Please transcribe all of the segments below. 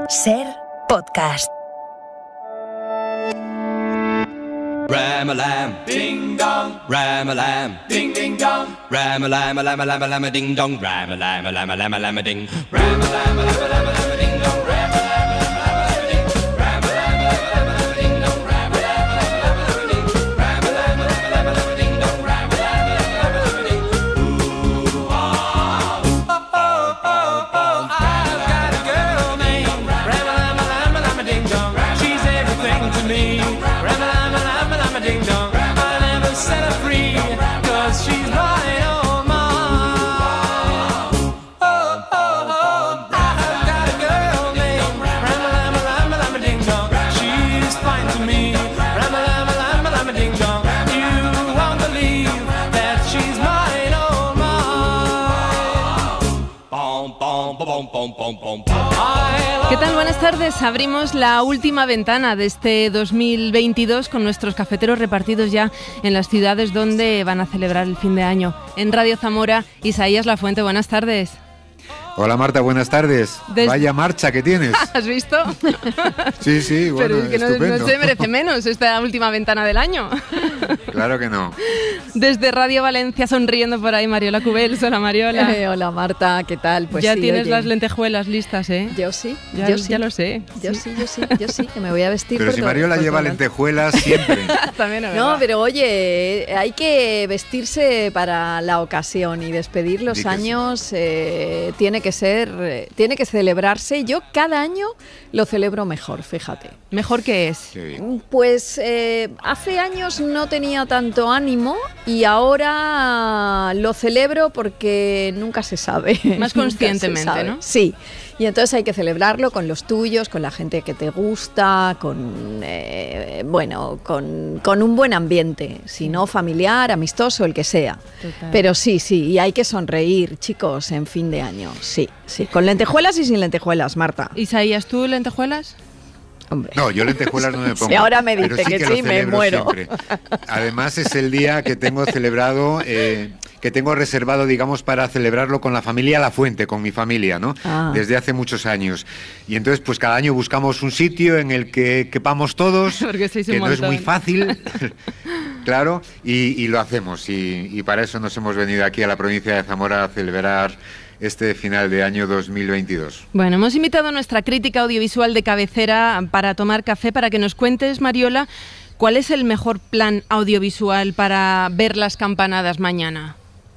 Ser Podcast. Ram-a-lam, ding-dong, ram-a-lam, ding-ding-dong, ram-a-lam-a-lam-a-lam-a-lam-a-ding-dong, ram-a-lam-a-lam-a-lam-a-lam-a-ding, ram-a-lam-a-lam-a-lam-a-ding-dong, ram-a-lam-a-lam-a-lam-a-lam-a-ding, ram-a-lam-a-lam-a-lam-a-ding-dong, ram-a-lam-a-lam-a-lam-a-lam-a-ding-dong, ram-a-lam-a-lam-a-lam-a-lam-a-ding. Ooh-ah, oh-oh-oh-oh, I've got a girl named ram-a-lam-a-lam-a-lam-a-ding-dong. She's everything to me. Ding dong, I never set her free, 'cause she's mine, oh mine. Oh, oh, oh, I've got a girl named Ram-a-lam-a-lam-a-lam-a-ding-dong. She's fine to me, Ram-a-lam-a-lam-a-lam-a-ding-dong. You won't believe that she's mine, oh mine. Bom, bom, bom, bom, bom, bom, bom. ¿Qué tal? Buenas tardes. Abrimos la última ventana de este 2022 con nuestros cafeteros repartidos ya en las ciudades donde van a celebrar el fin de año. En Radio Zamora, Isaías Lafuente, buenas tardes. Hola Marta, buenas tardes. Vaya marcha que tienes. ¿Has visto? Sí, sí, bueno, pero es que estupendo. no se merece menos esta última ventana del año. Claro que no. Desde Radio Valencia, sonriendo por ahí, Mariola Cubels. Hola, Mariola. Hola Marta, ¿qué tal? Pues ya sí, tienes oye, las lentejuelas listas, ¿eh? Yo sí, Ya lo sé. Yo sí, que me voy a vestir. Pero si Mariola lleva lentejuelas siempre. También es No, verdad. pero oye, hay que vestirse para la ocasión y despedir los años. Tiene que celebrarse. Yo cada año lo celebro mejor, fíjate. ¿Mejor qué es? Pues hace años no tenía tanto ánimo y ahora lo celebro porque nunca se sabe. Más Nunca conscientemente, se sabe. ¿no? Sí, y entonces hay que celebrarlo con los tuyos, con la gente que te gusta, con un buen ambiente, si no familiar, amistoso, el que sea. Total. Pero sí, y hay que sonreír, chicos, en fin de año. Sí, con lentejuelas y sin lentejuelas, Marta. Isaías, ¿tú lentejuelas? Hombre. No, yo lentejuelas no me pongo. Si ahora me pero dice que lo sí, me celebro muero. siempre. Además es el día que tengo celebrado, que tengo reservado, digamos, para celebrarlo con la familia La Fuente, con mi familia, ¿no? Desde hace muchos años. Y entonces, pues cada año buscamos un sitio en el que quepamos todos, que no es muy fácil, claro, y lo hacemos. Y para eso nos hemos venido aquí a la provincia de Zamora a celebrar este final de año 2022. Bueno, hemos invitado a nuestra crítica audiovisual de cabecera para tomar café, para que nos cuentes, Mariola, ¿cuál es el mejor plan audiovisual para ver las campanadas mañana?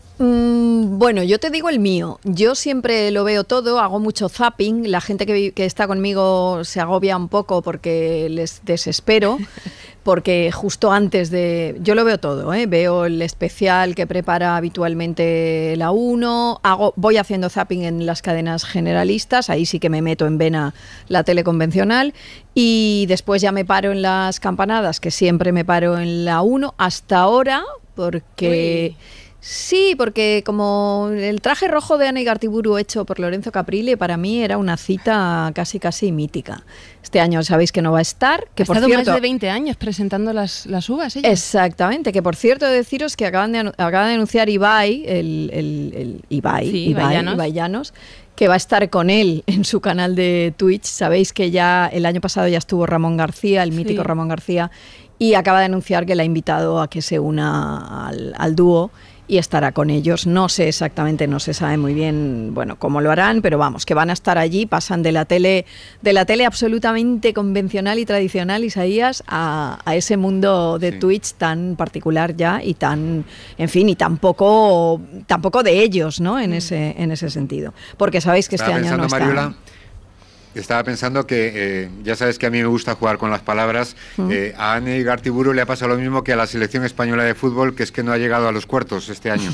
Bueno, yo te digo el mío. Yo siempre lo veo todo, hago mucho zapping. La gente que está conmigo se agobia un poco porque les desespero. Porque justo antes de... Yo lo veo todo, ¿eh? Veo el especial que prepara habitualmente la 1, voy haciendo zapping en las cadenas generalistas, ahí sí que me meto en vena la tele convencional, y después ya me paro en las campanadas, que siempre me paro en la 1, hasta ahora, porque... Uy. Sí, porque como el traje rojo de Ana Igartiburu hecho por Lorenzo Caprile, para mí era una cita casi mítica. Este año sabéis que no va a estar. Que ha por estado cierto, más de 20 años presentando las uvas, ella. Exactamente, que por cierto deciros que acaba de anunciar Ibai, el Ibai Llanos, que va a estar con él en su canal de Twitch. Sabéis que ya el año pasado ya estuvo Ramón García, el mítico Ramón García, y acaba de anunciar que le ha invitado a que se una al dúo y estará con ellos. No sé exactamente, no se sabe muy bien, bueno, cómo lo harán, pero vamos, que van a estar allí, pasan de la tele absolutamente convencional y tradicional, Isaías, a ese mundo de Twitch tan particular ya y tan, en fin, y tan poco de ellos, ¿no? En ese sentido. Porque sabéis que este año no está. Mariola, estaba pensando que, ya sabes que a mí me gusta jugar con las palabras, a Ana Igartiburu le ha pasado lo mismo que a la selección española de fútbol, que es que no ha llegado a los cuartos este año.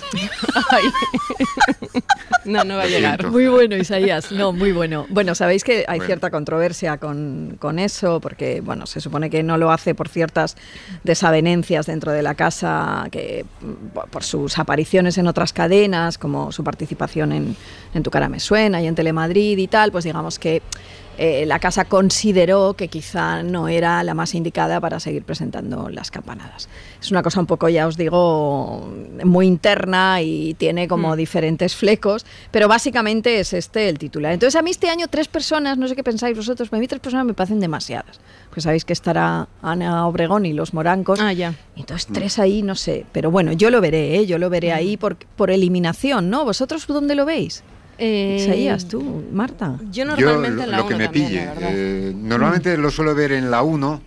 No va a llegar. Muy bueno, Isaías, no, muy bueno. Bueno, sabéis que hay cierta controversia con eso, porque, bueno, se supone que no lo hace por ciertas desavenencias dentro de la casa, que por sus apariciones en otras cadenas, como su participación en Tu cara me suena y en Telemadrid y tal, pues digamos que la casa consideró que quizá no era la más indicada para seguir presentando las campanadas. Es una cosa un poco, ya os digo, muy interna y tiene como diferentes flecos, pero básicamente es este el titular. Entonces a mí este año 3 personas, no sé qué pensáis vosotros, pero a mí 3 personas me parecen demasiadas. Pues sabéis que estará Ana Obregón y los Morancos. Ya. Entonces 3 ahí, no sé. Pero bueno, yo lo veré ahí por eliminación, ¿no? ¿Vosotros dónde lo veis? Isaías, tú, Marta. Yo normalmente en la 1 lo que me también, pille. Normalmente lo suelo ver en la 1.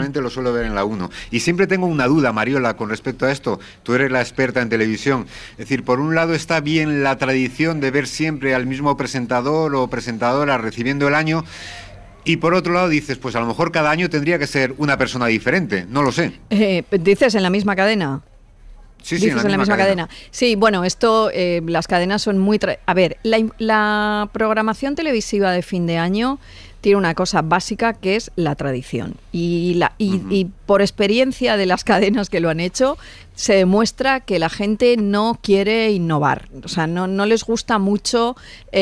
Y siempre tengo una duda, Mariola, con respecto a esto. Tú eres la experta en televisión. Es decir, por un lado está bien la tradición de ver siempre al mismo presentador o presentadora recibiendo el año. Y por otro lado dices, pues a lo mejor cada año tendría que ser una persona diferente. No lo sé. ¿Dices en la misma cadena? Sí, dices en la misma cadena. Sí, bueno, esto, las cadenas son muy... A ver, la programación televisiva de fin de año tiene una cosa básica que es la tradición. Y por experiencia de las cadenas que lo han hecho, se demuestra que la gente no quiere innovar. O sea, no les gusta mucho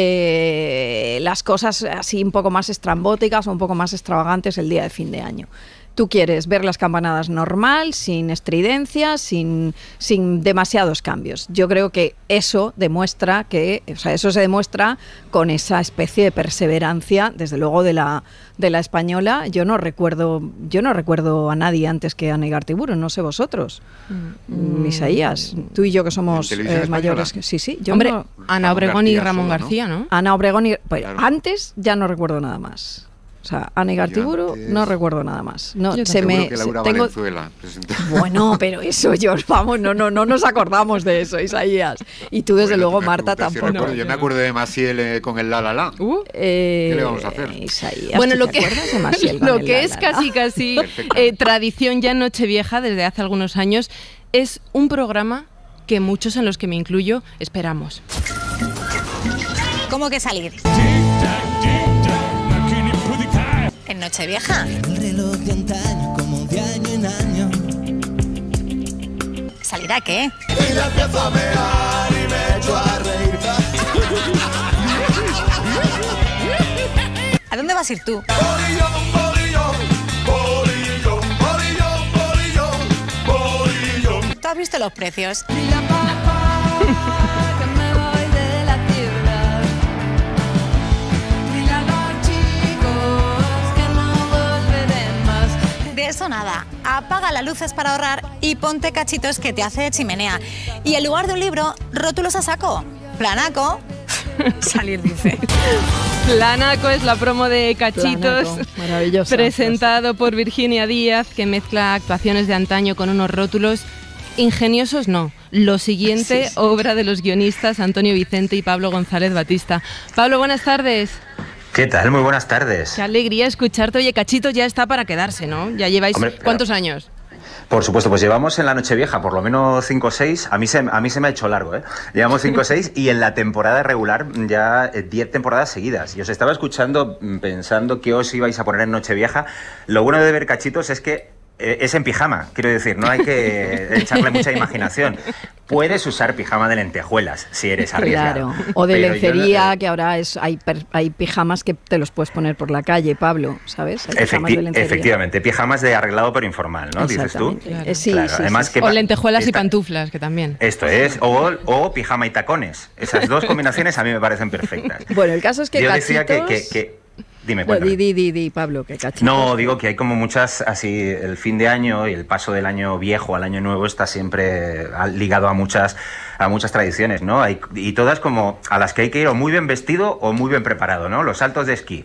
las cosas así un poco más estrambóticas o un poco más extravagantes el día de fin de año. Tú quieres ver las campanadas normal, sin estridencias, sin demasiados cambios. Yo creo que eso demuestra eso se demuestra con esa especie de perseverancia, desde luego de la española. Yo no recuerdo a nadie antes que Ana Igartiburu, no sé vosotros. Isaías, tú y yo que somos mayores. Sí. Hombre, Ana Obregón y Ramón García, ¿no? Ana Obregón y... Pues, claro. Antes ya no recuerdo nada más. O sea, Ana Igartiburu no recuerdo nada más. No, seguro que Laura Valenzuela presentó. Bueno, pero eso, vamos, no nos acordamos de eso, Isaías. Y tú, desde luego, Marta, tampoco. Yo me acuerdo de Maciel con el La La La. ¿Qué le vamos a hacer? Isaías, bueno, lo que es casi tradición ya en Nochevieja desde hace algunos años es un programa que muchos, en los que me incluyo, esperamos. ¿Cómo que salir? En Nochevieja. El reloj de antaño, como de año en año. ¿Salir a qué? Y la empiezo a mear y me echo a reír. ¿A dónde vas a ir tú? ¿Tú has visto los precios? De eso nada, apaga las luces para ahorrar y ponte Cachitos, que te hace de chimenea. Y en lugar de un libro, rótulos a saco. Planaco. Salir, dice. Planaco es la promo de Cachitos, maravilloso, presentado por Virginia Díaz, que mezcla actuaciones de antaño con unos rótulos ingeniosos, no. Lo siguiente, sí. Obra de los guionistas Antonio Vicente y Pablo González Batista. Pablo, buenas tardes. ¿Qué tal? Muy buenas tardes. Qué alegría escucharte. Oye, Cachitos ya está para quedarse, ¿no? Ya lleváis... Hombre, ¿cuántos años? Por supuesto, pues llevamos en la Nochevieja por lo menos 5 o 6. A mí se me ha hecho largo, ¿eh? Llevamos 5 o 6 y en la temporada regular ya 10 temporadas seguidas. Y os estaba escuchando pensando que os ibais a poner en Nochevieja. Lo bueno de ver Cachitos es que es en pijama, quiero decir, no hay que echarle mucha imaginación. Puedes usar pijama de lentejuelas si eres arriesgado. Claro, o de lencería, que ahora hay pijamas que te los puedes poner por la calle, Pablo, ¿sabes? Efectivamente, pijamas de arreglado pero informal, ¿no? Dices tú. Claro. Sí, claro. sí, Además, sí. que o lentejuelas y pantuflas, que también. Esto es, o pijama y tacones. Esas dos combinaciones a mí me parecen perfectas. Bueno, el caso es que yo Cachitos... decía que dime, cuéntame. Di, Pablo, que Cachitos... No, digo que hay como muchas, así, el fin de año y el paso del año viejo al año nuevo está siempre ligado a muchas tradiciones, ¿no? Y todas como a las que hay que ir o muy bien vestido o muy bien preparado, ¿no? Los saltos de esquí,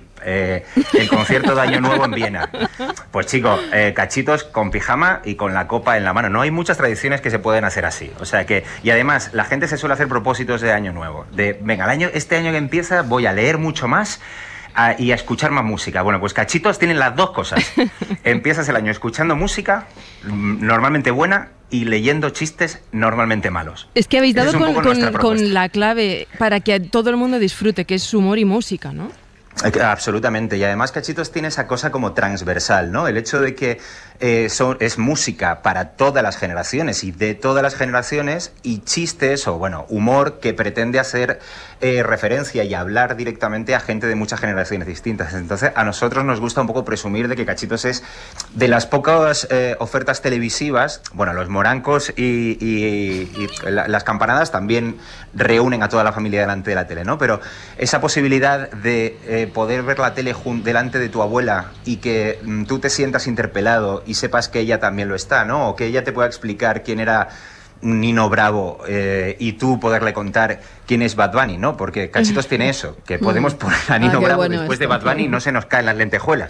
el concierto de Año Nuevo en Viena. Pues chico, Cachitos con pijama y con la copa en la mano. No hay muchas tradiciones que se pueden hacer así. O sea que, y además, la gente se suele hacer propósitos de Año Nuevo. De, venga, este año que empieza voy a leer mucho más y a escuchar más música. Bueno, pues Cachitos tienen las dos cosas. Empiezas el año escuchando música, normalmente buena, y leyendo chistes normalmente malos. Es que habéis dado con la clave para que todo el mundo disfrute, que es humor y música, ¿no? Absolutamente, y además Cachitos tiene esa cosa como transversal, ¿no? El hecho de que es música para todas las generaciones y de todas las generaciones, y chistes o, bueno, humor que pretende hacer referencia y hablar directamente a gente de muchas generaciones distintas. Entonces, a nosotros nos gusta un poco presumir de que Cachitos es de las pocas ofertas televisivas. Bueno, los morancos y las campanadas también reúnen a toda la familia delante de la tele, ¿no? Pero esa posibilidad de poder ver la tele delante de tu abuela y que tú te sientas interpelado y sepas que ella también lo está, ¿no? O que ella te pueda explicar quién era Nino Bravo y tú poderle contar quién es Bad Bunny, ¿no? Porque Cachitos tiene eso, que podemos poner a Nino Bravo bueno después de Bad Bunny y no se nos caen las lentejuelas.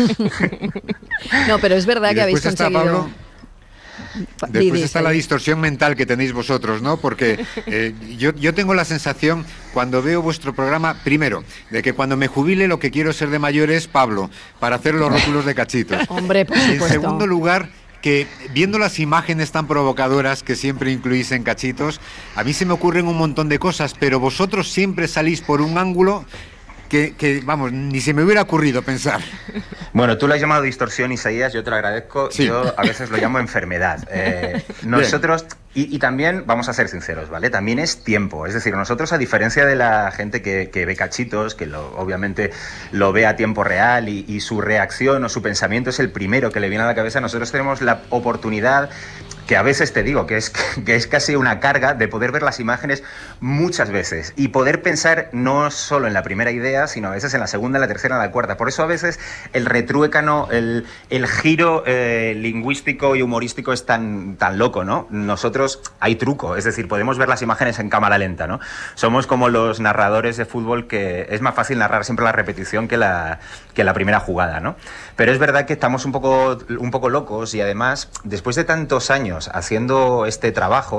No, pero es verdad que habéis conseguido... Pablo, después está la distorsión mental que tenéis vosotros, ¿no? Porque yo tengo la sensación, cuando veo vuestro programa, primero, de que cuando me jubile lo que quiero ser de mayor es Pablo, para hacer los rótulos de Cachitos. Hombre, por supuesto. En segundo lugar, que viendo las imágenes tan provocadoras que siempre incluís en Cachitos, a mí se me ocurren un montón de cosas, pero vosotros siempre salís por un ángulo que vamos, ni se me hubiera ocurrido pensar. Bueno, tú lo has llamado distorsión, Isaías, yo te lo agradezco. Sí. Yo a veces lo llamo enfermedad. Nosotros, y también, vamos a ser sinceros, ¿vale? También es tiempo. Es decir, nosotros, a diferencia de la gente que ve Cachitos, que obviamente lo ve a tiempo real y su reacción o su pensamiento es el primero que le viene a la cabeza, nosotros tenemos la oportunidad, que a veces te digo que es casi una carga, de poder ver las imágenes muchas veces y poder pensar no solo en la primera idea, sino a veces en la segunda, en la tercera, en la cuarta. Por eso a veces el retruécano, el giro lingüístico y humorístico es tan loco, ¿no? Nosotros hay truco, es decir, podemos ver las imágenes en cámara lenta, ¿no? Somos como los narradores de fútbol, que es más fácil narrar siempre la repetición que la primera jugada, ¿no? Pero es verdad que estamos un poco locos, y además, después de tantos años haciendo este trabajo,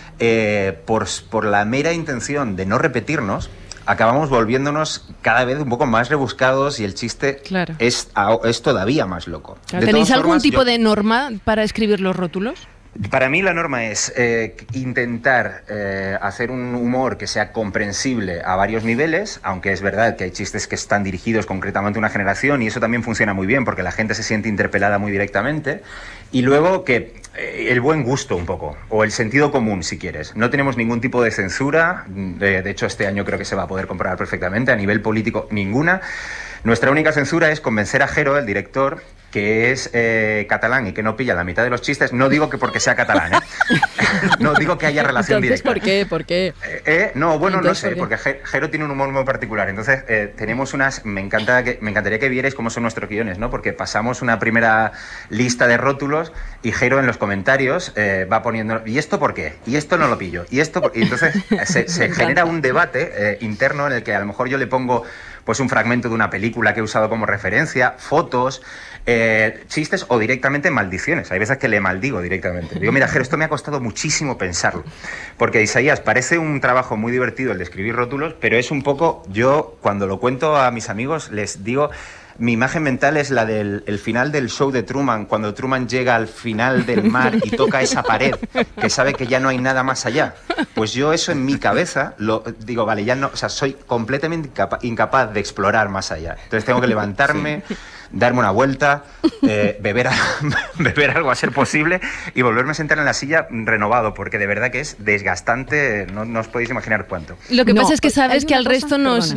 por la mera intención de no repetirnos, acabamos volviéndonos cada vez un poco más rebuscados, y el chiste es todavía más loco. Claro. ¿Tenéis algún tipo de norma para escribir los rótulos? Para mí la norma es intentar hacer un humor que sea comprensible a varios niveles, aunque es verdad que hay chistes que están dirigidos concretamente a una generación, y eso también funciona muy bien porque la gente se siente interpelada muy directamente. Y luego que el buen gusto un poco, o el sentido común, si quieres. No tenemos ningún tipo de censura, de hecho este año creo que se va a poder comprobar perfectamente, a nivel político ninguna. Nuestra única censura es convencer a Jero, el director, que es catalán y que no pilla la mitad de los chistes. No digo que porque sea catalán, ¿eh? No digo que haya relación directa. Entonces, ¿por qué? No, bueno, no sé, porque Jero tiene un humor muy particular. Entonces, tenemos unas... Me encantaría que vierais cómo son nuestros guiones, ¿no? Porque pasamos una primera lista de rótulos y Jero en los comentarios va poniendo... ¿Y esto por qué? ¿Y esto no lo pillo? ¿Y esto y entonces se genera un debate interno en el que a lo mejor yo le pongo pues un fragmento de una película que he usado como referencia, fotos, chistes o directamente maldiciones. Hay veces que le maldigo directamente. Digo, mira, Jero, esto me ha costado muchísimo pensarlo. Porque, Isaías, parece un trabajo muy divertido el de escribir rótulos, pero es un poco... Yo, cuando lo cuento a mis amigos, les digo... Mi imagen mental es la del final del show de Truman, cuando Truman llega al final del mar y toca esa pared, que sabe que ya no hay nada más allá. Pues yo eso en mi cabeza, digo, vale, ya no, o sea, soy completamente incapaz de explorar más allá. Entonces tengo que levantarme, darme una vuelta, beber algo a ser posible y volverme a sentar en la silla renovado, porque de verdad que es desgastante, no os podéis imaginar cuánto. Lo que pasa es que sabes que al resto nos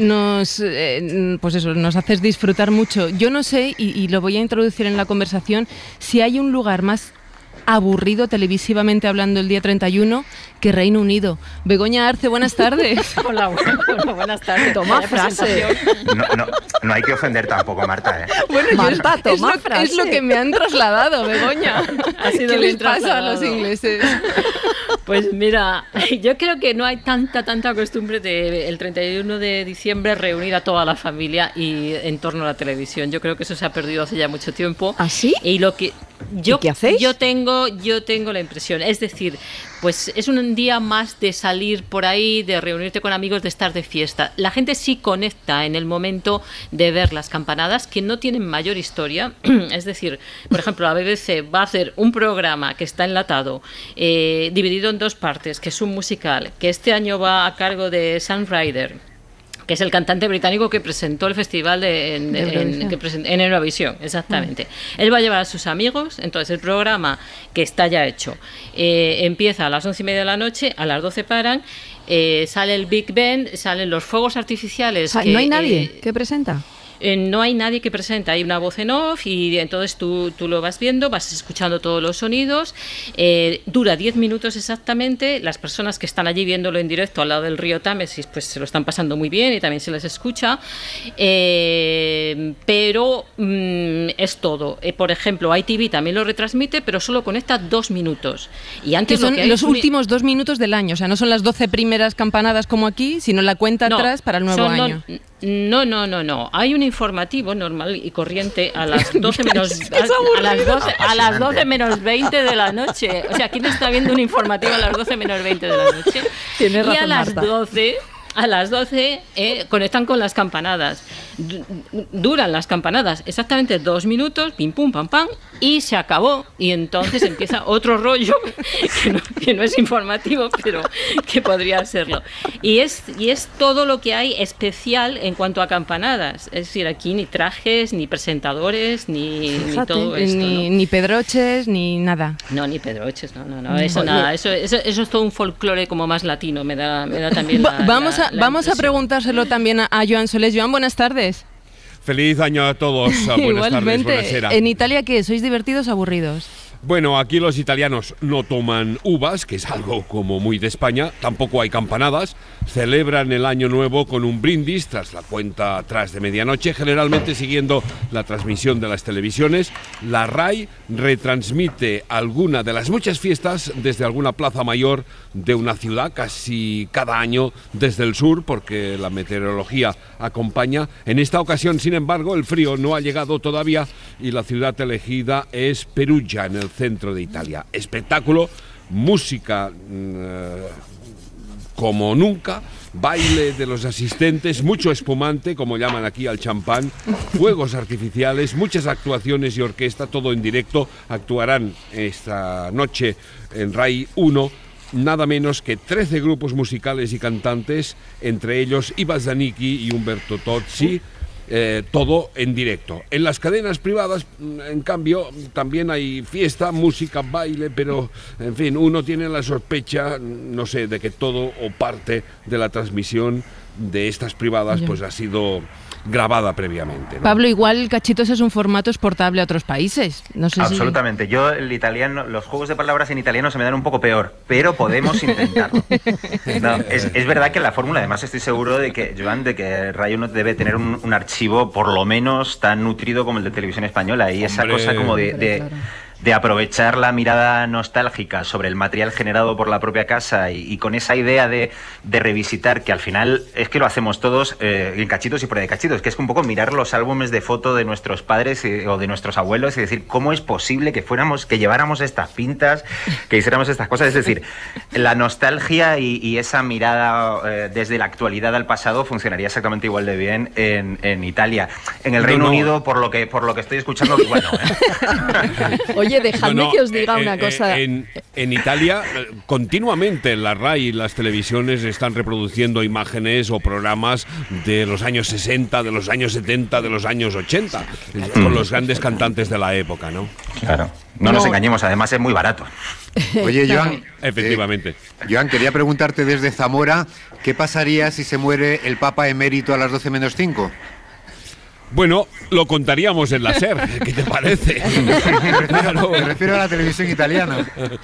haces disfrutar mucho. Yo no sé, y lo voy a introducir en la conversación, si hay un lugar más aburrido televisivamente hablando el día 31 que Reino Unido. Begoña Arce, buenas tardes. Hola, buenas tardes. Toma frase. No hay que ofender tampoco a Marta, ¿eh? Bueno, Marta, frase. Es lo que me han trasladado, Begoña. ¿Qué les pasa a los ingleses? Pues mira, yo creo que no hay tanta costumbre de el 31 de diciembre reunir a toda la familia y en torno a la televisión. Yo creo que eso se ha perdido hace ya mucho tiempo. ¿Ah, sí? Y lo que ¿Y qué hacéis? Yo tengo la impresión, es decir, pues es un día más de salir por ahí, de reunirte con amigos, de estar de fiesta. La gente sí conecta en el momento de ver las campanadas, que no tienen mayor historia. Es decir, por ejemplo, la BBC va a hacer un programa que está enlatado, dividido en dos partes, que es un musical, que este año va a cargo de Sam Ryder, que es el cantante británico que presentó el festival en Eurovisión, exactamente. Él va a llevar a sus amigos, entonces el programa, que está ya hecho, empieza a las 11:30 de la noche, a las 12 paran, sale el Big Ben, salen los fuegos artificiales. ¿No hay nadie que presenta? No hay nadie que presenta, hay una voz en off y entonces tú lo vas viendo, vas escuchando todos los sonidos, dura 10 minutos exactamente, las personas que están allí viéndolo en directo al lado del río Támesis pues se lo están pasando muy bien y también se les escucha, pero es todo. Por ejemplo, ITV también lo retransmite, pero solo conecta 2 minutos. Y antes que son lo que los últimos 2 minutos del año, o sea, no son las 12 primeras campanadas como aquí, sino la cuenta atrás para el nuevo año. No. Hay un informativo normal y corriente a las 12 menos a las 12 menos 20 de la noche. O sea, ¿quién está viendo un informativo a las 12 menos 20 de la noche? Tienes razón, y a las Marta. 12 conectan con las campanadas. Duran las campanadas exactamente 2 minutos, pim pum pam pam, y se acabó. Y entonces empieza otro rollo que no es informativo, pero que podría serlo. Y es todo lo que hay especial en cuanto a campanadas. Es decir, aquí ni trajes, ni presentadores, ni todo esto. Ni pedroches, ni nada. No, ni pedroches, no. Eso nada. Eso es todo un folclore como más latino. Me da también Vamos a preguntárselo también a Joan Solés. Joan, buenas tardes. Feliz año a todos. Buenas tardes, buenasera. ¿En Italia qué? ¿Sois divertidos o aburridos? Bueno, aquí los italianos no toman uvas, que es algo como muy de España, tampoco hay campanadas, celebran el año nuevo con un brindis tras la cuenta atrás de medianoche, generalmente siguiendo la transmisión de las televisiones. La RAI retransmite alguna de las muchas fiestas desde alguna plaza mayor de una ciudad, casi cada año desde el sur, porque la meteorología acompaña. En esta ocasión, sin embargo, el frío no ha llegado todavía y la ciudad elegida es Perugia, en el centro de Italia. Espectáculo, música como nunca, baile de los asistentes, mucho espumante, como llaman aquí al champán, fuegos artificiales, muchas actuaciones y orquesta, todo en directo. Actuarán esta noche en RAI 1 nada menos que 13 grupos musicales y cantantes, entre ellos Iva Zanicchi y Umberto Tozzi. Todo en directo. En las cadenas privadas, en cambio, también hay fiesta, música, baile, pero, en fin, uno tiene la sospecha, no sé, de que todo o parte de la transmisión de estas privadas pues ha sido grabada previamente, ¿no? Pablo, igual Cachitos es un formato exportable a otros países. No sé. Absolutamente. Yo el italiano, los juegos de palabras en italiano se me dan un poco peor, pero podemos intentarlo. No, es verdad que la fórmula, además estoy seguro de que, Joan, de que RAI 1 debe tener un archivo por lo menos tan nutrido como el de Televisión Española, y esa cosa como de aprovechar la mirada nostálgica sobre el material generado por la propia casa y con esa idea de revisitar, que al final es que lo hacemos todos en cachitos y fuera de cachitos, que es un poco mirar los álbumes de foto de nuestros padres o de nuestros abuelos y decir cómo es posible que lleváramos estas pintas, que hiciéramos estas cosas. Es decir, la nostalgia y esa mirada desde la actualidad al pasado funcionaría exactamente igual de bien en Italia. En el Reino Unido, por lo que estoy escuchando, bueno. Oye, dejadme que os diga una cosa. En Italia, continuamente la RAI y las televisiones están reproduciendo imágenes o programas de los años 60, de los años 70, de los años 80, con los grandes cantantes de la época, ¿no? Claro. No nos engañemos, además es muy barato. Oye, Joan, efectivamente. Joan, quería preguntarte desde Zamora, ¿qué pasaría si se muere el Papa emérito a las 12 menos 5? Bueno, lo contaríamos en la SER, ¿qué te parece? Me refiero a la televisión italiana.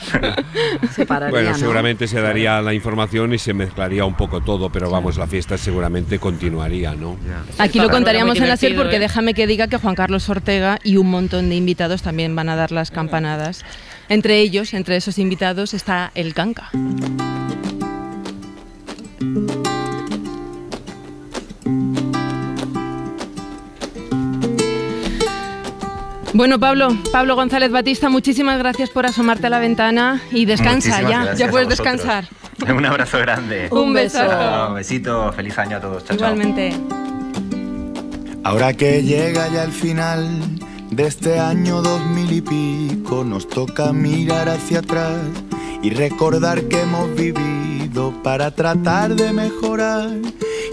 Bueno, seguramente se daría la información y se mezclaría un poco todo, pero vamos, la fiesta seguramente continuaría, ¿no? Aquí lo contaríamos en la SER porque déjame que diga que Juan Carlos Ortega y un montón de invitados también van a dar las campanadas. Entre ellos, entre esos invitados, está el Canca. Bueno, Pablo González Batista, muchísimas gracias por asomarte a la ventana y descansa ya puedes descansar. Un abrazo grande. Un beso. Un besito, feliz año a todos. Chao, igualmente. Ahora que llega ya el final de este año 2000 y pico, nos toca mirar hacia atrás y recordar que hemos vivido para tratar de mejorar.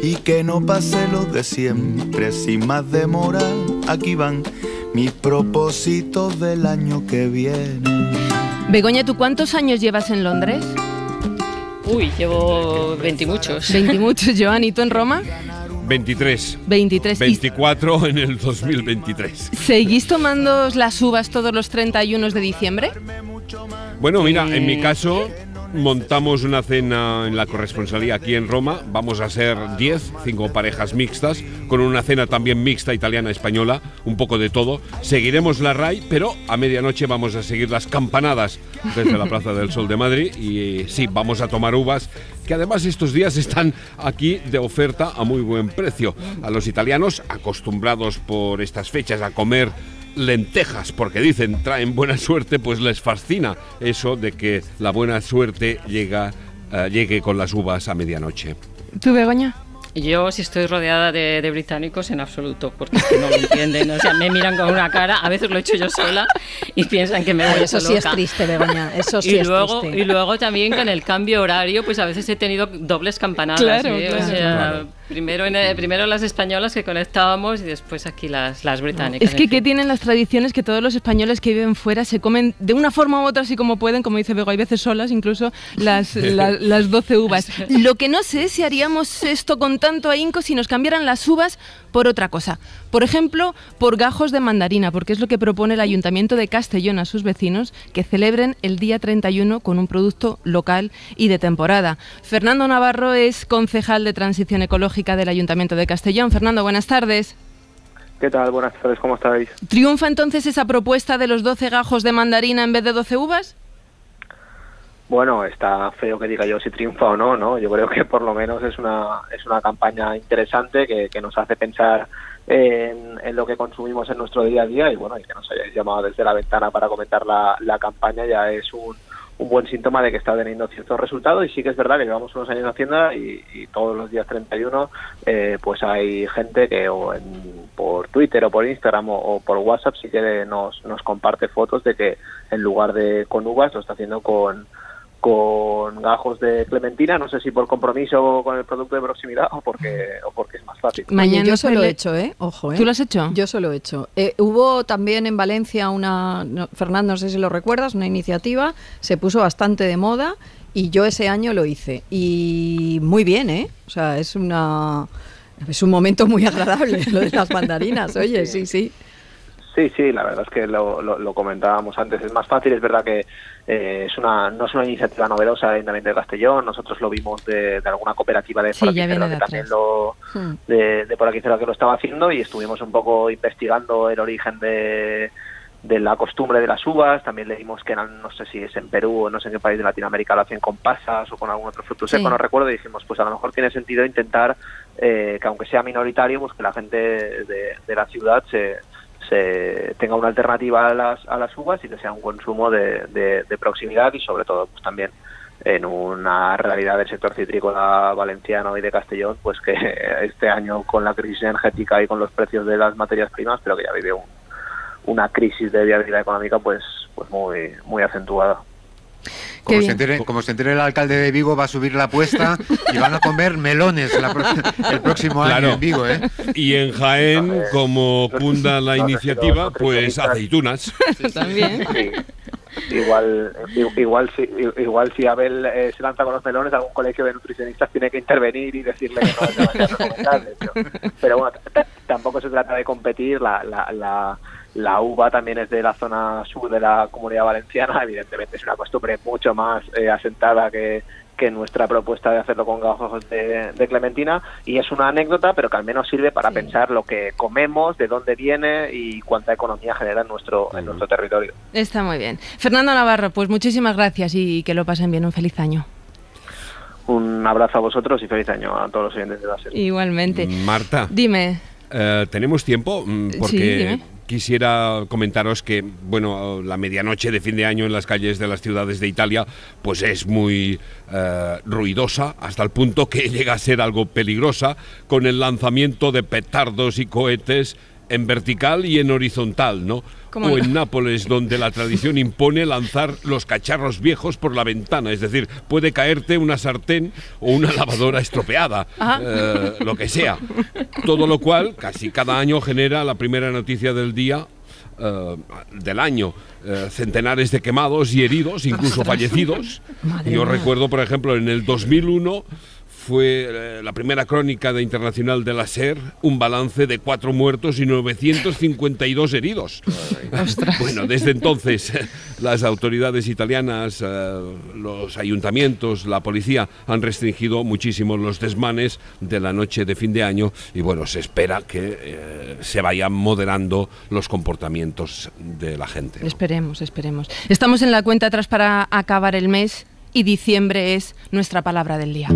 y que no pase lo de siempre. Sin más demora, aquí van mis propósitos del año que viene. Begoña, ¿tú cuántos años llevas en Londres? Uy, llevo 20 y muchos. 20 y muchos, Joan. ¿Y tú en Roma? 23. 23. 24 en el 2023. ¿Seguís tomando las uvas todos los 31 de diciembre? Bueno, mira, en mi caso montamos una cena en la corresponsalía aquí en Roma. Vamos a ser 5 parejas mixtas, con una cena también mixta italiana-española, un poco de todo. Seguiremos la RAI, pero a medianoche vamos a seguir las campanadas desde la Plaza del Sol de Madrid. Y sí, vamos a tomar uvas, que además estos días están aquí de oferta a muy buen precio. A los italianos, acostumbrados por estas fechas a comer lentejas, porque dicen traen buena suerte, pues les fascina eso de que la buena suerte llegue con las uvas a medianoche. ¿Tú, Begoña? Yo, si estoy rodeada de británicos, en absoluto, porque es que no lo entienden. O sea, me miran con una cara, a veces lo he hecho yo sola y piensan que me voy Eso sí loca. es triste, Begoña, eso sí es triste. Y luego también con el cambio horario, pues a veces he tenido dobles campanadas. Claro, ¿eh? claro. O sea, Claro. Primero las españolas que conectábamos y después aquí las británicas. Es que, ¿qué tienen las tradiciones? Que todos los españoles que viven fuera se comen de una forma u otra, así como pueden, como dice Bego, hay veces solas, incluso las 12 uvas. Lo que no sé es si haríamos esto con tanto ahínco si nos cambiaran las uvas por otra cosa. Por ejemplo, por gajos de mandarina, porque es lo que propone el Ayuntamiento de Castellón a sus vecinos, que celebren el día 31 con un producto local y de temporada. Fernando Navarro es concejal de Transición Ecológica del Ayuntamiento de Castellón. Fernando, buenas tardes. ¿Qué tal? Buenas tardes, ¿cómo estáis? ¿Triunfa entonces esa propuesta de los 12 gajos de mandarina en vez de 12 uvas? Bueno, está feo que diga yo si triunfa o no, ¿no? Yo creo que por lo menos es una campaña interesante que nos hace pensar en lo que consumimos en nuestro día a día y bueno, y que nos hayáis llamado desde la ventana para comentar la campaña ya es un buen síntoma de que está teniendo ciertos resultados y sí que es verdad que llevamos unos años haciéndola y todos los días 31 pues hay gente que por Twitter o por Instagram o por WhatsApp sí que nos comparte fotos de que en lugar de con uvas lo está haciendo con gajos de clementina, no sé si por compromiso con el producto de proximidad o porque es más fácil. Mañana yo se lo he hecho, ojo, ¿Tú lo has hecho? Yo se lo he hecho. Hubo también en Valencia Fernando, no sé si lo recuerdas, una iniciativa, se puso bastante de moda y yo ese año lo hice. Y muy bien, o sea, es un momento muy agradable lo de las mandarinas, oye, sí. Sí, la verdad es que lo comentábamos antes, es más fácil, es verdad que no es una iniciativa novedosa del Ayuntamiento de Castellón, nosotros lo vimos de alguna cooperativa de por aquí cerca que también de por aquí cerca que lo estaba haciendo y estuvimos un poco investigando el origen de la costumbre de las uvas, también leímos que no sé si es en Perú o no sé en qué país de Latinoamérica lo hacen con pasas o con algún otro fruto seco, no recuerdo, y dijimos pues a lo mejor tiene sentido intentar que aunque sea minoritario, pues que la gente de la ciudad se tenga una alternativa a las uvas y que sea un consumo de proximidad y sobre todo pues también en una realidad del sector citrícola valenciano y de Castellón, pues que este año con la crisis energética y con los precios de las materias primas, pero que ya vive una crisis de viabilidad económica pues muy, muy acentuada. Como se entere el alcalde de Vigo, va a subir la apuesta y van a comer melones el próximo año en Vigo, ¿eh? Y en Jaén, como cunda la iniciativa, pues aceitunas. También. Sí. Igual si Abel se lanza con los melones, algún colegio de nutricionistas tiene que intervenir y decirle que no es demasiado recomendable. Pero bueno, tampoco se trata de competir. La uva también es de la zona sur de la Comunidad Valenciana, evidentemente es una costumbre mucho más asentada que nuestra propuesta de hacerlo con gajos de clementina y es una anécdota, pero que al menos sirve para pensar lo que comemos, de dónde viene y cuánta economía genera en nuestro territorio. Está muy bien. Fernando Navarro, pues muchísimas gracias y que lo pasen bien. Un feliz año. Un abrazo a vosotros y feliz año a todos los oyentes de la serie. Igualmente. Marta. Dime. ¿Tenemos tiempo? Porque Sí, dime. quisiera comentaros que, bueno, la medianoche de fin de año en las calles de las ciudades de Italia, pues es muy ruidosa, hasta el punto que llega a ser algo peligrosa, con el lanzamiento de petardos y cohetes en vertical y en horizontal, ¿no? O en Nápoles, donde la tradición impone lanzar los cacharros viejos por la ventana, es decir, puede caerte una sartén o una lavadora estropeada, lo que sea. Todo lo cual, casi cada año, genera la primera noticia del día, del año, centenares de quemados y heridos, incluso fallecidos. Yo recuerdo, por ejemplo, en el 2001 fue la primera crónica internacional de la SER, un balance de 4 muertos y 952 heridos. Bueno, desde entonces las autoridades italianas, los ayuntamientos, la policía han restringido muchísimo los desmanes de la noche de fin de año y bueno, se espera que se vayan moderando los comportamientos de la gente, ¿no? Esperemos. Estamos en la cuenta atrás para acabar el mes y diciembre es nuestra palabra del día.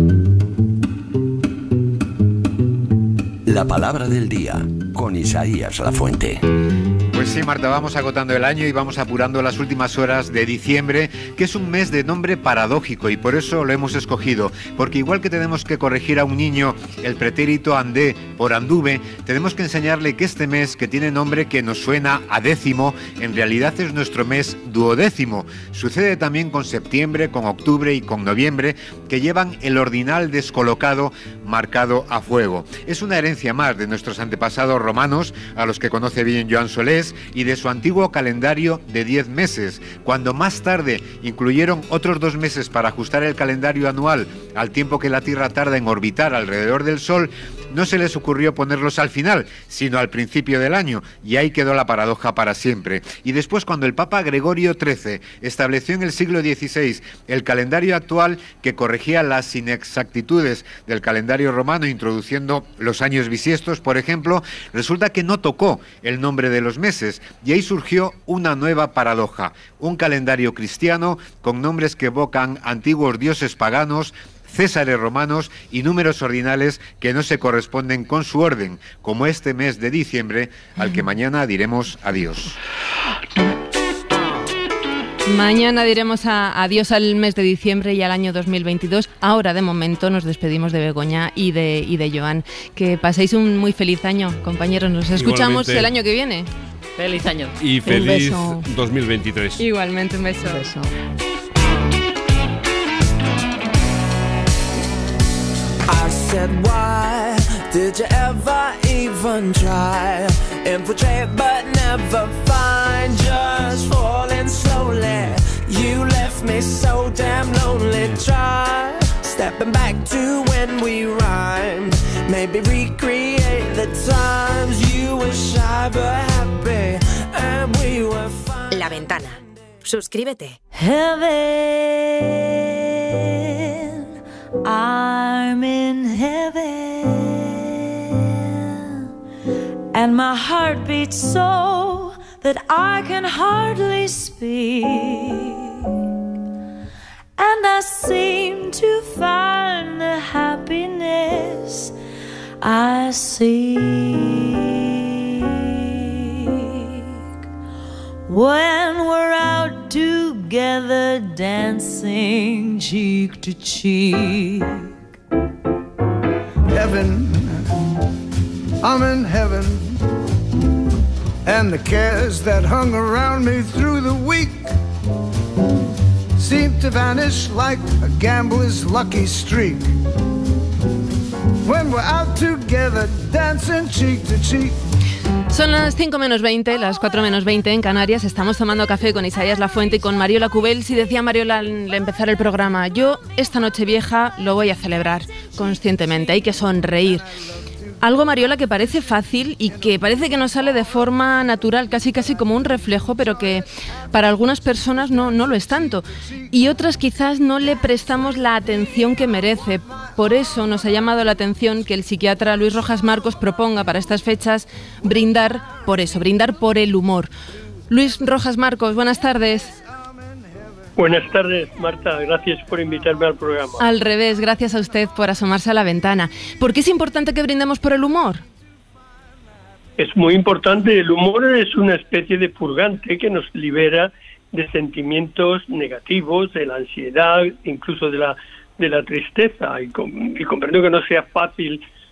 La palabra del día, con Isaías Lafuente. Pues sí, Marta, vamos agotando el año y vamos apurando las últimas horas de diciembre, que es un mes de nombre paradójico y por eso lo hemos escogido, porque igual que tenemos que corregir a un niño el pretérito andé por anduve, tenemos que enseñarle que este mes, que tiene nombre que nos suena a décimo, en realidad es nuestro mes duodécimo. Sucede también con septiembre, con octubre y con noviembre, que llevan el ordinal descolocado marcado a fuego. Es una herencia más de nuestros antepasados romanos, a los que conoce bien Joan Solés, y de su antiguo calendario de 10 meses, cuando más tarde incluyeron otros 2 meses para ajustar el calendario anual al tiempo que la Tierra tarda en orbitar alrededor del Sol. No se les ocurrió ponerlos al final, sino al principio del año, y ahí quedó la paradoja para siempre. Y después, cuando el Papa Gregorio XIII estableció en el siglo XVI el calendario actual que corregía las inexactitudes del calendario romano, introduciendo los años bisiestos, por ejemplo, resulta que no tocó el nombre de los meses, y ahí surgió una nueva paradoja, un calendario cristiano con nombres que evocan antiguos dioses paganos, césares romanos y números ordinales que no se corresponden con su orden, como este mes de diciembre, al que mañana diremos adiós. Mañana diremos adiós al mes de diciembre y al año 2022. Ahora, de momento, nos despedimos de Begoña y de Joan. Que paséis un muy feliz año, compañeros. Nos escuchamos el año que viene. Feliz año. Y feliz 2023. Igualmente, un beso. I said, why did you ever even try? Infiltrate but never find, just falling slowly. You left me so damn lonely. Try stepping back to when we rhymed. Maybe recreate the times you were shy but happy and we were fine. La Ventana. Suscríbete. Heaven, I'm in heaven, and my heart beats so that I can hardly speak, and I seem to find the happiness I seek when we're out together dancing cheek to cheek. Heaven, I'm in heaven, and the cares that hung around me through the week seem to vanish like a gambler's lucky streak when we're out together dancing cheek to cheek. Son las 5 menos 20, las 4 menos 20 en Canarias. Estamos tomando café con Isaías Lafuente y con Mariola Cubels. Y decía Mariola al empezar el programa, yo esta Nochevieja lo voy a celebrar conscientemente, hay que sonreír. Algo, Mariola, que parece fácil y que parece que nos sale de forma natural, casi como un reflejo, pero que para algunas personas no lo es tanto. Y otras quizás no le prestamos la atención que merece. Por eso nos ha llamado la atención que el psiquiatra Luis Rojas Marcos proponga para estas fechas brindar por eso, brindar por el humor. Luis Rojas Marcos, buenas tardes. Buenas tardes, Marta. Gracias por invitarme al programa. Al revés, gracias a usted por asomarse a la ventana. ¿Por qué es importante que brindemos por el humor? Es muy importante. El humor es una especie de purgante que nos libera de sentimientos negativos, de la ansiedad, incluso de la tristeza. Y comprendo que no sea fácil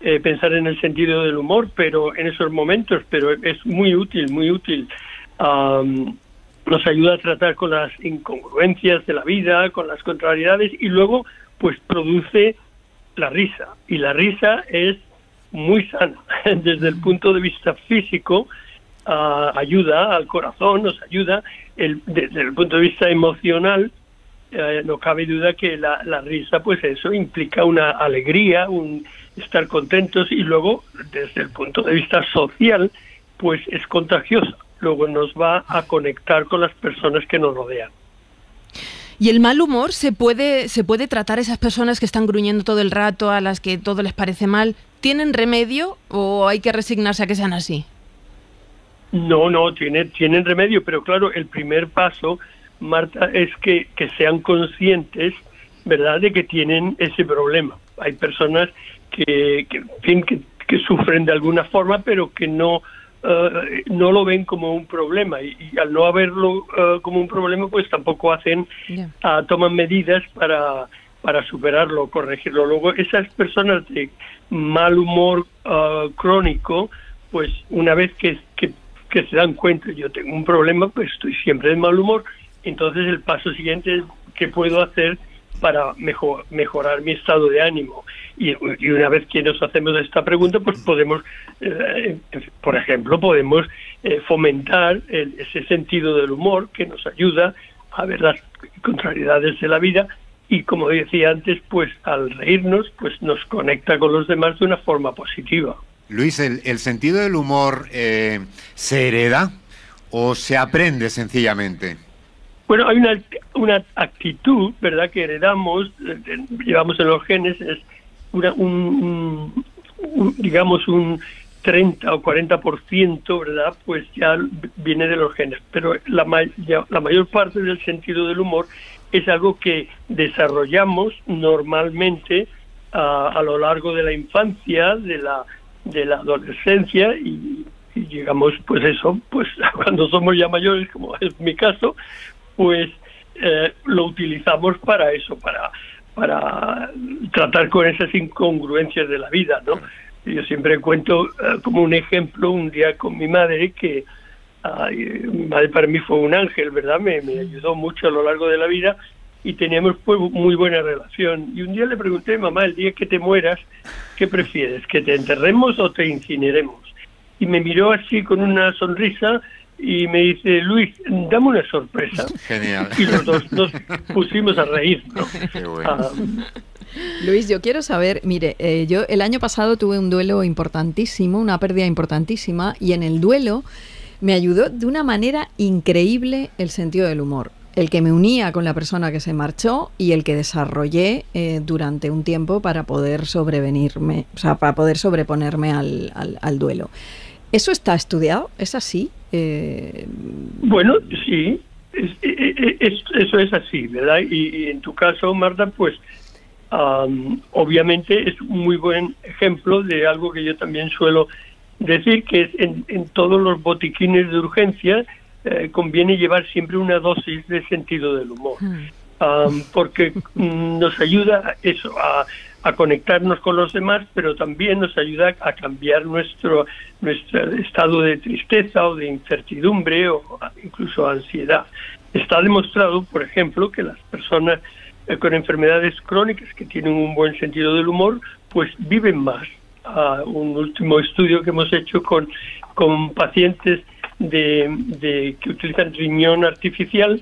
pensar en el sentido del humor, pero en esos momentos, pero es muy útil, muy útil. Nos ayuda a tratar con las incongruencias de la vida, con las contrariedades, y luego pues produce la risa. Y la risa es muy sana desde el punto de vista físico. Ayuda al corazón, nos ayuda desde el punto de vista emocional. No cabe duda que la risa, pues eso implica una alegría, un estar contentos, y luego desde el punto de vista social, pues es contagiosa. Luego nos va a conectar con las personas que nos rodean. ¿Y el mal humor se puede tratar? Esas personas que están gruñendo todo el rato, a las que todo les parece mal, ¿tienen remedio o hay que resignarse a que sean así? No, tienen remedio, pero claro, el primer paso, Marta, es que sean conscientes, ¿verdad?, de que tienen ese problema. Hay personas que sufren de alguna forma, pero que no lo ven como un problema, y al no verlo como un problema, pues tampoco toman medidas para superarlo, corregirlo. Luego, esas personas de mal humor crónico, pues una vez que se dan cuenta, yo tengo un problema, pues estoy siempre de mal humor, entonces el paso siguiente es qué puedo hacer para mejorar mi estado de ánimo. Y una vez que nos hacemos esta pregunta, pues podemos, por ejemplo, fomentar ese sentido del humor que nos ayuda a ver las contrariedades de la vida, y como decía antes, pues al reírnos, pues nos conecta con los demás de una forma positiva. Luis, ¿el sentido del humor se hereda o se aprende sencillamente? Bueno, hay una actitud, ¿verdad?, que heredamos, llevamos en los genes, es digamos un 30 o 40%, ¿verdad?, pues ya viene de los genes. Pero la mayor parte del sentido del humor es algo que desarrollamos normalmente a lo largo de la infancia, de la adolescencia, y llegamos, pues eso, pues cuando somos ya mayores, como es mi caso, pues lo utilizamos para eso, para tratar con esas incongruencias de la vida, ¿no? Yo siempre cuento como un ejemplo, un día con mi madre, que mi madre para mí fue un ángel, ¿verdad? Me ayudó mucho a lo largo de la vida, y teníamos pues muy buena relación. Y un día le pregunté: mamá, el día que te mueras, ¿qué prefieres? ¿Que te enterremos o te incineremos? Y me miró así con una sonrisa y me dice: Luis, dame una sorpresa. Genial. Y los dos nos pusimos a reír, ¿no? Qué bueno. Luis, yo quiero saber, mire, yo el año pasado tuve un duelo importantísimo, una pérdida importantísima, y en el duelo me ayudó de una manera increíble el sentido del humor. El que me unía con la persona que se marchó y el que desarrollé durante un tiempo para poder para poder sobreponerme al duelo. ¿Eso está estudiado? ¿Es así? Bueno, sí, eso es así, ¿verdad? Y en tu caso, Marta, pues obviamente es un muy buen ejemplo de algo que yo también suelo decir, que es en todos los botiquines de urgencia conviene llevar siempre una dosis de sentido del humor, porque nos ayuda eso a conectarnos con los demás, pero también nos ayuda a cambiar nuestro estado de tristeza o de incertidumbre o incluso ansiedad. Está demostrado, por ejemplo, que las personas con enfermedades crónicas que tienen un buen sentido del humor, pues viven más. Un último estudio que hemos hecho con pacientes que utilizan riñón artificial,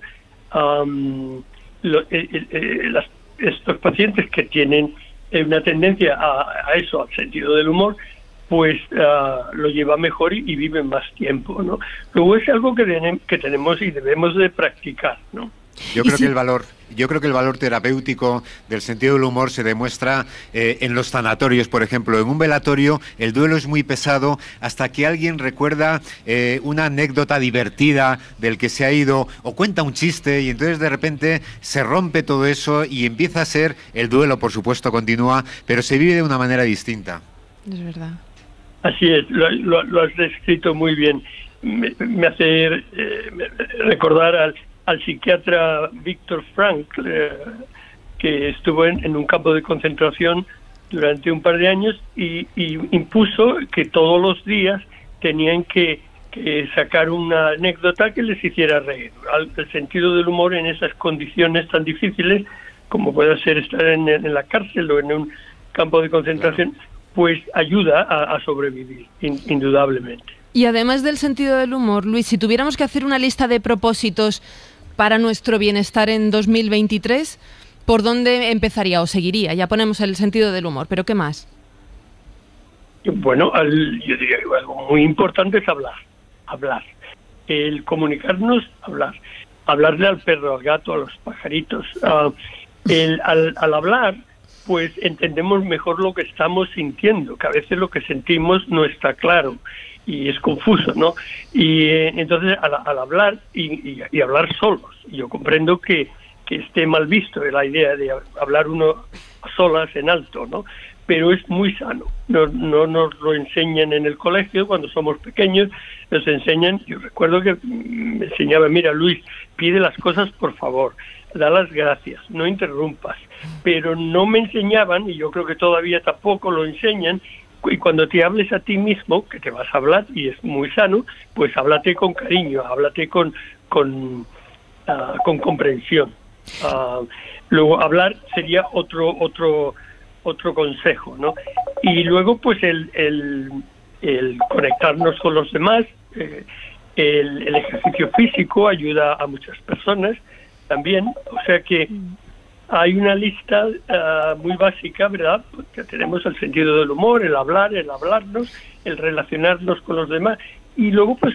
estos pacientes que tienen una tendencia a eso, al sentido del humor, pues lo lleva mejor y viven más tiempo, ¿no? Luego es algo que tenemos y debemos de practicar, ¿no? Yo creo que el valor terapéutico del sentido del humor se demuestra en los tanatorios, por ejemplo. En un velatorio el duelo es muy pesado hasta que alguien recuerda una anécdota divertida del que se ha ido o cuenta un chiste, y entonces de repente se rompe todo eso y empieza a ser el duelo, por supuesto, continúa, pero se vive de una manera distinta. Es verdad. Así es, lo has descrito muy bien. Me hace recordar al psiquiatra Viktor Frankl, que estuvo en un campo de concentración durante un par de años y impuso que todos los días tenían que sacar una anécdota que les hiciera reír. El sentido del humor en esas condiciones tan difíciles como puede ser estar en la cárcel o en un campo de concentración, pues ayuda a sobrevivir, indudablemente. Y además del sentido del humor, Luis, si tuviéramos que hacer una lista de propósitos para nuestro bienestar en 2023, ¿por dónde empezaría o seguiría? Ya ponemos el sentido del humor, pero ¿qué más? Bueno, yo diría que algo muy importante es hablar. El comunicarnos, hablarle al perro, al gato, a los pajaritos. Al hablar, pues entendemos mejor lo que estamos sintiendo, que a veces lo que sentimos no está claro y es confuso, ¿no? Y entonces al hablar y hablar solos, yo comprendo que esté mal visto la idea de hablar uno a solas en alto, ¿no? Pero es muy sano. No nos lo enseñan en el colegio cuando somos pequeños, nos enseñan, yo recuerdo que me enseñaba, mira Luis, pide las cosas por favor, da las gracias, no interrumpas, pero no me enseñaban, y yo creo que todavía tampoco lo enseñan, y cuando te hables a ti mismo, que te vas a hablar, y es muy sano, pues háblate con cariño, háblate con comprensión. Luego hablar sería otro consejo, ¿no? Y luego pues el conectarnos con los demás, el ejercicio físico ayuda a muchas personas también, o sea que hay una lista muy básica, ¿verdad? Porque tenemos el sentido del humor, el hablar, el hablarnos, el relacionarnos con los demás y luego pues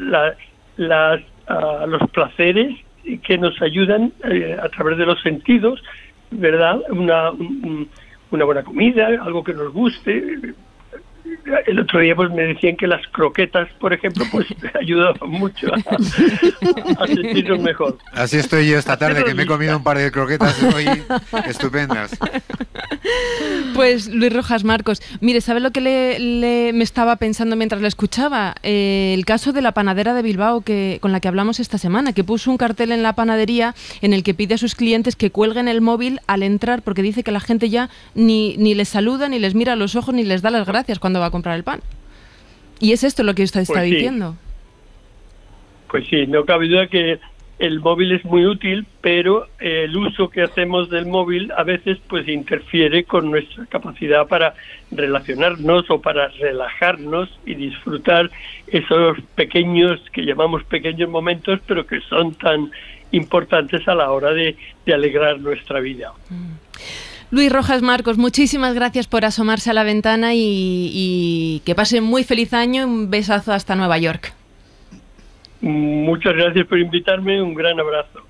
los placeres que nos ayudan a través de los sentidos, ¿verdad? Una buena comida, algo que nos guste. El otro día pues me decían que las croquetas, por ejemplo, pues ayudaban mucho a sentirnos mejor. Así estoy yo esta tarde, que me he comido un par de croquetas hoy estupendas. Pues Luis Rojas Marcos, mire, ¿sabe lo que me estaba pensando mientras le escuchaba? El caso de la panadera de Bilbao con la que hablamos esta semana, que puso un cartel en la panadería en el que pide a sus clientes que cuelguen el móvil al entrar porque dice que la gente ya ni les saluda, ni les mira a los ojos, ni les da las gracias cuando va a comprar el pan. Y es esto lo que usted está diciendo. Pues sí, no cabe duda que el móvil es muy útil, pero el uso que hacemos del móvil a veces pues interfiere con nuestra capacidad para relacionarnos o para relajarnos y disfrutar esos pequeños, que llamamos pequeños momentos, pero que son tan importantes a la hora de alegrar nuestra vida. Luis Rojas Marcos, muchísimas gracias por asomarse a la ventana y que pase muy feliz año. Un besazo hasta Nueva York. Muchas gracias por invitarme. Un gran abrazo.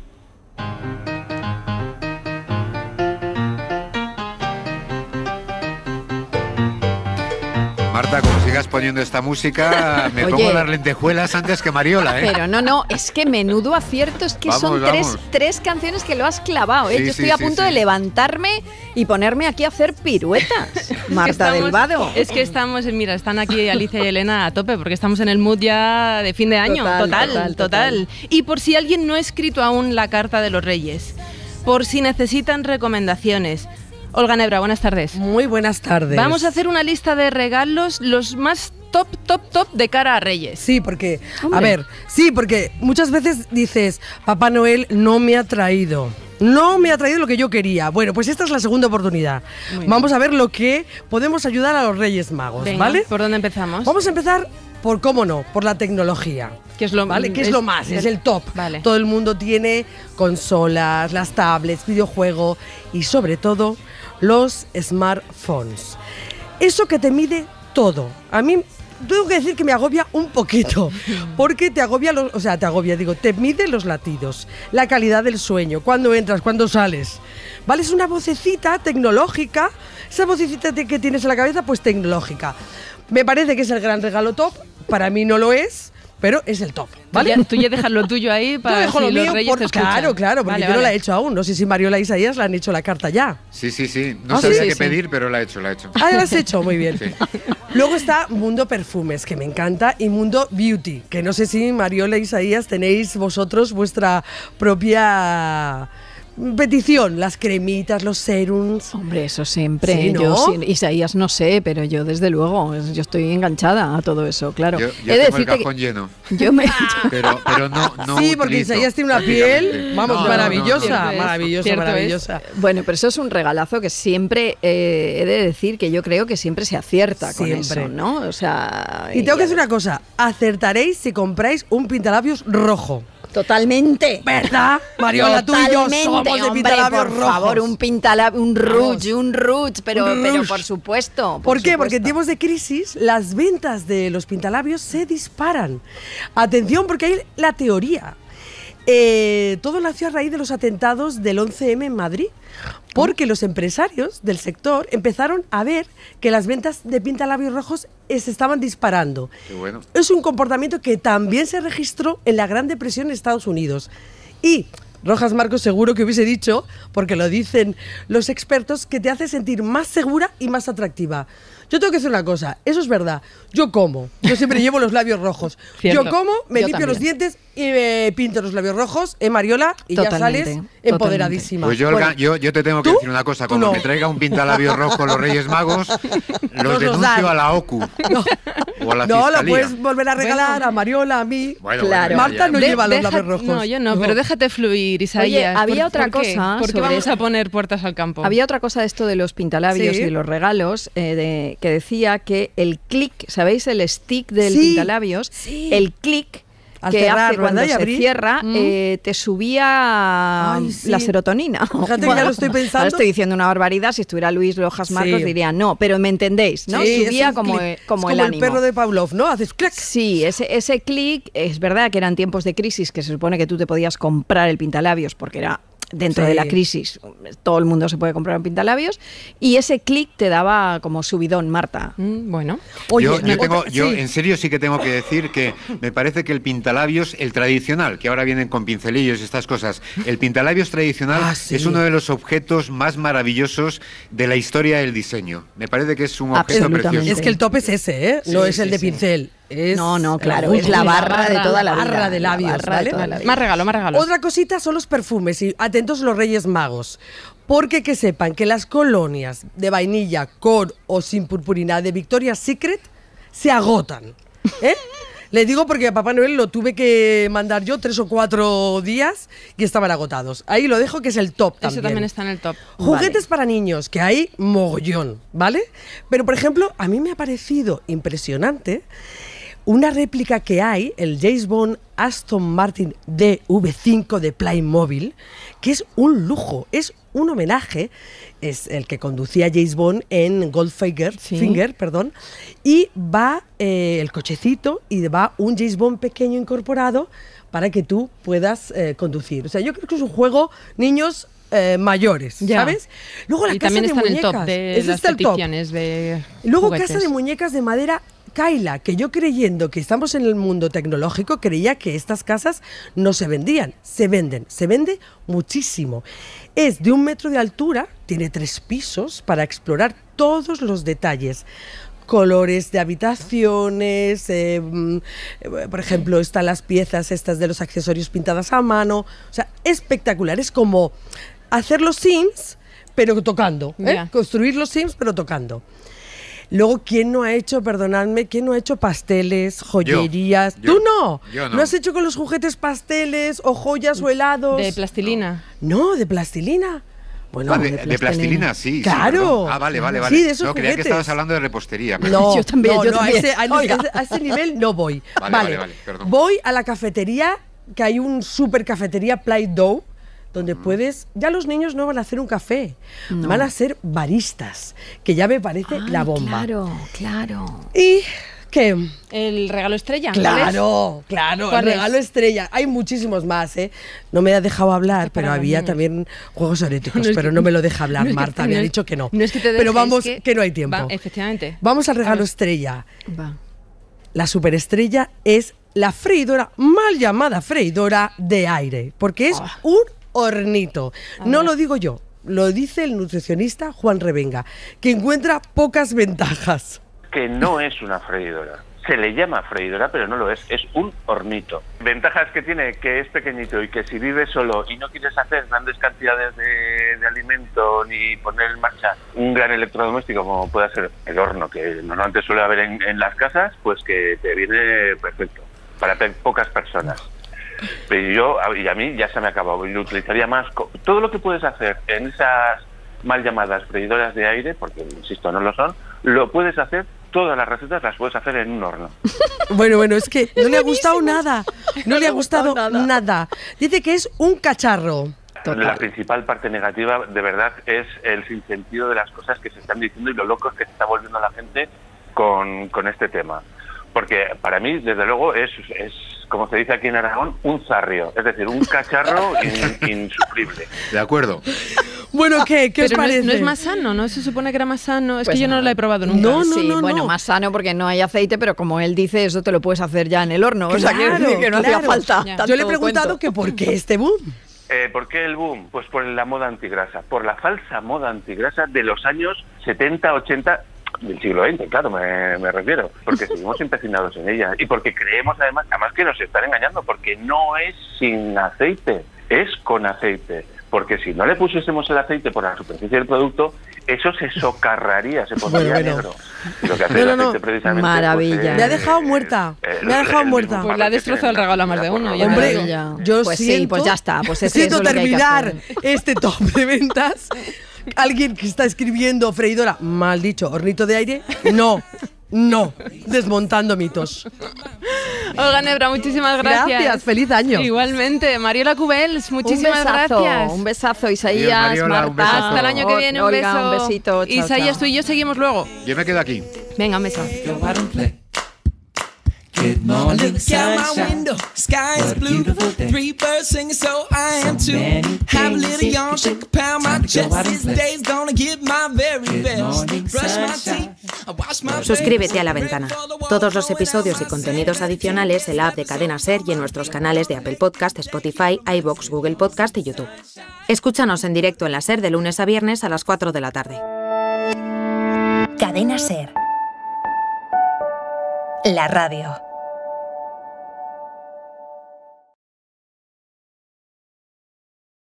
Marta, como sigas poniendo esta música, me pongo las lentejuelas antes que Mariola, ¿eh? Pero no, es que menudo acierto, es que son tres canciones que lo has clavado, ¿eh? Sí, yo estoy a punto de levantarme y ponerme aquí a hacer piruetas, Marta del Vado. Es que estamos, mira, están aquí Alicia y Elena a tope, porque estamos en el mood ya de fin de año, total. Y por si alguien no ha escrito aún la carta de los Reyes, por si necesitan recomendaciones, Olga Nebra, buenas tardes. Muy buenas tardes. Vamos a hacer una lista de regalos, los más top de cara a Reyes. Sí, porque, porque muchas veces dices, Papá Noel no me ha traído lo que yo quería. Bueno, pues esta es la segunda oportunidad. Vamos a ver lo que podemos ayudar a los Reyes Magos. Venga, ¿vale? ¿Por dónde empezamos? Vamos a empezar por, cómo no, por la tecnología. ¿Qué es lo, ¿vale? ¿Qué es lo más? Es el top. Vale. Todo el mundo tiene consolas, las tablets, videojuego y sobre todo los smartphones. Eso que te mide todo. A mí tengo que decir que me agobia un poquito, porque te mide los latidos, la calidad del sueño, cuándo entras, cuándo sales. ¿Vale? Es una vocecita tecnológica, esa vocecita que tienes en la cabeza, pues tecnológica. Me parece que es el gran regalo top, para mí no lo es, pero es el top, ¿vale? Tú ya dejas lo tuyo ahí para si los Reyes te escuchan. Claro, porque yo no la he hecho aún. No sé si Mariola e Isaías la han hecho la carta ya. Sí. No sabía qué pedir, pero la he hecho. Ah, ¿la has hecho? Muy bien. Sí. Luego está Mundo Perfumes, que me encanta, y Mundo Beauty, que no sé si Mariola e Isaías tenéis vosotros vuestra propia petición, las cremitas, los serums. Hombre, eso siempre. Sí, ¿no? Yo, Isaías, no sé, pero yo desde luego, yo estoy enganchada a todo eso, claro. Yo tengo el cajón lleno. Yo me... pero no sí, porque utilizo, Isaías tiene una piel, vamos, maravillosa, no. maravillosa, maravillosa. Bueno, pero eso es un regalazo que siempre, he de decir que yo creo que siempre se acierta con eso, ¿no? O sea... Y tengo que decir una cosa, acertaréis si compráis un pintalabios rojo. Totalmente. ¿Verdad? Mariola, tú y yo somos de pintalabios por rojos. Favor, un rouge, pero por supuesto. ¿Por qué? Porque en tiempos de crisis las ventas de los pintalabios se disparan. Atención, porque hay la teoría. Todo nació a raíz de los atentados del 11M en Madrid, porque los empresarios del sector empezaron a ver que las ventas de pintalabios rojos se estaban disparando. Qué bueno. Es un comportamiento que también se registró en la Gran Depresión en Estados Unidos. Y Rojas Marcos seguro que hubiese dicho, porque lo dicen los expertos, que te hace sentir más segura y más atractiva. Yo tengo que decir una cosa, eso es verdad. Yo siempre llevo los labios rojos. Cierto. Yo como, me Yo limpio también. los dientes y me pinto los labios rojos, Mariola, y Totalmente, ya sales empoderadísima. Pues yo, Olga, yo te tengo que ¿tú? decir una cosa. Cuando no. me traiga un pintalabios rojo los Reyes Magos, los Nos denuncio dan. a la OCU. O a la No, Fiscalía. lo puedes volver a regalar a Mariola, a mí. Bueno, Claro. Marta no lleva los Deja- labios rojos. No, yo no, pero déjate fluir, Isaías. había otra ¿por qué? cosa ¿Por qué sobre- vamos a poner puertas al campo? Había otra cosa de esto de los pintalabios Sí. y los regalos, que decía que el clic, ¿sabéis? El stick del Sí, pintalabios, sí. el clic Al que cerrar, hace cuando ¿verdad? Y se abrir. cierra, te subía Ay, sí. la serotonina. Fíjate que ya lo estoy pensando. Ahora estoy diciendo una barbaridad, si estuviera Luis Rojas Marcos Sí. diría no, pero me entendéis, ¿no? Sí, Subía es un como, clic. como Es el como ánimo. perro de Pavlov, ¿no? Haces clac. Sí, ese clic, es verdad que eran tiempos de crisis, que se supone que tú te podías comprar el pintalabios porque era dentro Sí. de la crisis, todo el mundo se puede comprar un pintalabios, y ese clic te daba como subidón, Marta. Bueno. Oye, yo sí. en serio sí que tengo que decir que me parece que el pintalabios, el tradicional, que ahora vienen con pincelillos y estas cosas, el pintalabios tradicional sí. es uno de los objetos más maravillosos de la historia del diseño. Me parece que es un objeto Absolutamente. precioso. Es que el top es ese, ¿eh? No Sí, es el sí, de sí. pincel. Es No, claro, el es la barra de toda la vida. barra de la labios, barra de ¿vale? toda la vida. Más regalo. Otra cosita son los perfumes y atentos los Reyes Magos, porque que sepan que las colonias de vainilla con o sin purpurina de Victoria's Secret se agotan, ¿eh? Le digo porque a Papá Noel lo tuve que mandar yo 3 o 4 días y estaban agotados. Ahí lo dejo, que es el top también. Eso también está en el top. Juguetes para niños, que hay mogollón, ¿vale? Pero, por ejemplo, a mí me ha parecido impresionante una réplica que hay, el James Bond Aston Martin DV5 de Playmobil, que es un lujo, es un homenaje, es el que conducía James Bond en Goldfinger, y va el cochecito y va un James Bond pequeño incorporado para que tú puedas conducir. O sea, yo creo que es un juego, niños, mayores, Ya. ¿sabes? Luego la Y casa también de está en el muñecas. top de Ese las está el top. peticiones de Luego juguetes. casa de muñecas de madera Kaila, que yo creyendo que estamos en el mundo tecnológico, creía que estas casas no se vendían. Se venden, se vende muchísimo. Es de 1 metro de altura, tiene 3 pisos para explorar todos los detalles. Colores de habitaciones, por ejemplo, están las piezas estas de los accesorios pintadas a mano. O sea, espectacular. Es como hacer los Sims, pero tocando. Ya. Construir los Sims, pero tocando. Luego, ¿quién no ha hecho, perdonadme, quién no ha hecho pasteles, joyerías? Yo. ¿Tú no? Yo no. ¿No has hecho con los juguetes pasteles o joyas o helados? De plastilina. No, de plastilina. Bueno, de plastilina, sí. Claro. Sí, vale. Sí, de esos no, creía que juguetes. estabas hablando de repostería. No, Yo también. A ese nivel no voy. Vale, perdón. Voy a la cafetería, que hay un super cafetería Play-Doh, donde puedes, ya los niños no van a hacer un café, van a ser baristas, que ya me parece la bomba. Claro. ¿Y qué? El regalo estrella. ¿cuál es? Claro, el ¿Cuál es? regalo estrella. Hay muchísimos más, ¿eh? No me ha dejado hablar, pero para había niños. también juegos eróticos, No, es pero que- no me lo deja hablar, no es que- Marta. no Había es- dicho que no. No es que te pero deje, vamos, es que no hay tiempo. Efectivamente. Vamos al regalo Vamos. estrella. Va. La superestrella es la freidora, mal llamada freidora de aire, porque es un hornito. No lo digo yo, lo dice el nutricionista Juan Revenga, que encuentra pocas ventajas. Que no es una freidora, Se le llama freidora, pero no lo es un hornito. Ventajas que tiene, que es pequeñito y que si vives solo y no quieres hacer grandes cantidades de alimento ni poner en marcha un gran electrodoméstico como puede ser el horno, que normalmente suele haber en las casas, pues que te viene perfecto para pocas personas. Pero y a mí ya se me ha acabado, y lo utilizaría más. Todo lo que puedes hacer en esas mal llamadas freidoras de aire, porque insisto, no lo son, lo puedes hacer. Todas las recetas las puedes hacer en un horno. Bueno, es que no le ha gustado nada. No le ha gustado nada. Dice que es un cacharro. Total. La principal parte negativa, de verdad, es el sinsentido de las cosas que se están diciendo y lo locos que se está volviendo la gente con este tema. Porque para mí, desde luego, es como se dice aquí en Aragón, un zarrio. Es decir, un cacharro insufrible. De acuerdo. Bueno, ¿qué os parece? No es más sano, ¿no? Se supone que era más sano. Es que yo no lo he probado nunca. No. Más sano porque no hay aceite, pero como él dice, eso te lo puedes hacer ya en el horno. O sea, que no hacía falta. Yo le he preguntado que por qué este boom. ¿Por qué el boom? Pues por la moda antigrasa. Por la falsa moda antigrasa de los años 70, 80... del siglo XX, claro, me refiero, porque seguimos empecinados en ella y porque creemos además que nos están engañando, porque no es sin aceite, es con aceite, porque si no le pusiésemos el aceite por la superficie del producto, eso se socarraría, se pondría negro. Y lo que hace el aceite precisamente... Maravilla. Pues, me ha dejado muerta. Pues la ha destrozado el regalo a más de uno. Hombre, yo pues siento... sí, pues ya está. Pues siento terminar este top de ventas. Alguien que está escribiendo freidora, mal dicho, hornito de aire, no, desmontando mitos. Olga Nebra, muchísimas gracias. Gracias, feliz año. Igualmente, Mariola Cubels, muchísimas gracias. Un besazo, Isaías, Mariola, Marta. Hasta el año que viene, un Olga, beso. un besito. Chao, Isaías, chao. tú y yo seguimos luego. Yo me quedo aquí. Venga, un beso. Good morning, look out my window, sky is blue. 3 birds singing, so I am too. Have a little yawn, shake a pound my chest. This day's gonna give my very best. Brush my teeth, I wash my face. Suscríbete a La Ventana. Todos los episodios y contenidos adicionales en la app de Cadena SER y en nuestros canales de Apple Podcast, Spotify, iVoox, Google Podcast y YouTube. Escúchanos en directo en la SER de lunes a viernes a las 4 de la tarde. Cadena SER. La radio.